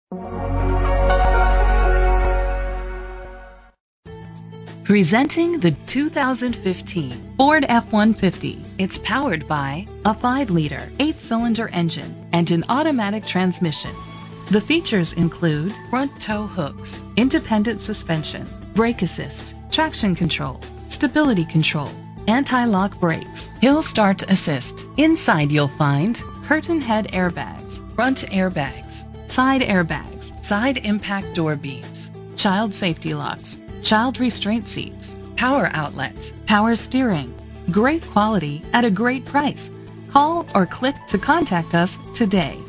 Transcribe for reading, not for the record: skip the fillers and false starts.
Presenting the 2015 Ford F-150. It's powered by a 5-liter, 8-cylinder engine and an automatic transmission. The features include front tow hooks, independent suspension, brake assist, traction control, stability control, anti-lock brakes, hill start assist. Inside you'll find curtain head airbags, front airbags, side impact door beams, child safety locks, child restraint seats, power outlets, power steering. Great quality at a great price. Call or click to contact us today.